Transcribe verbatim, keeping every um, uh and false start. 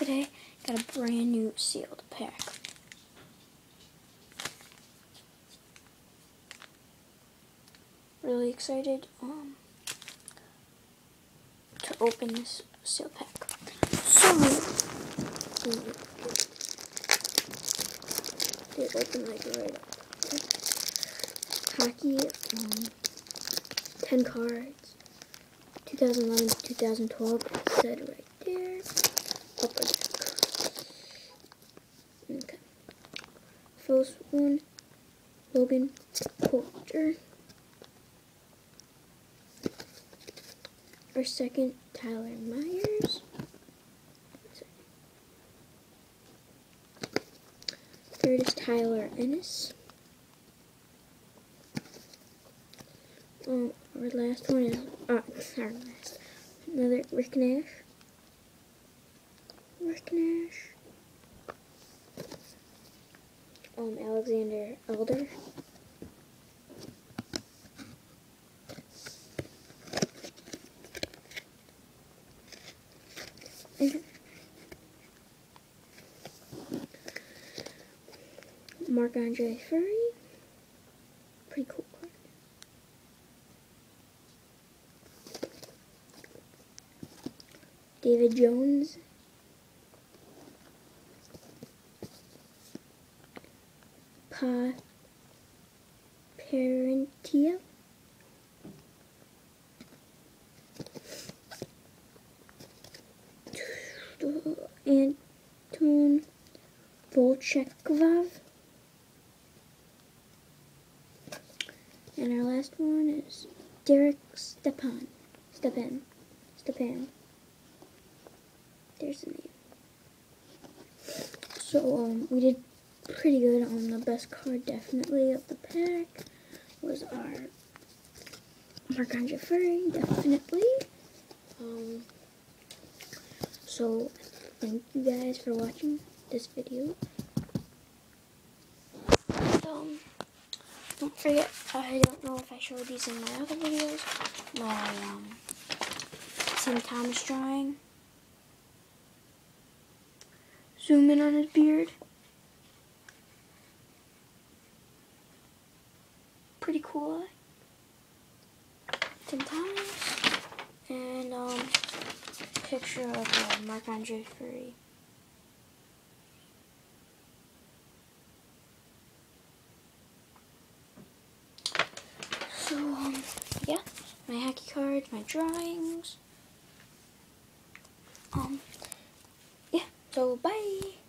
today got a brand new sealed pack. Really excited um, to open this sealed pack. So, they open like right up. Hockey, um, ten cards, two thousand eleven to two thousand twelve, it said right there. Upper deck. Okay. First one, Logan Couture. Our second, Tyler Myers. Third is Tyler Ennis. Um, our last one is, uh, our last, another Rick Nash. Rick Nash. Um, Alexander Elder. Marc-Andre Fleury. Pretty cool card. David Jones. Pa Parentia. Anton Volchenkov. And our last one is Derek Stepan. Stepan. Stepan. There's the name. So, um, we did pretty good on the best card, definitely, of the pack. Was our Marc-Andre Fleury, definitely. Um, so, thank you guys for watching this video. Um, don't forget, I don't know if I showed these in my other videos, my, um, Tim Thomas drawing. Zoom in on his beard. Pretty cool. Tim Thomas. And, um, picture of uh, Marc-Andre Fleury. So, um, yeah, my hockey cards, my drawings. Um, yeah, so bye.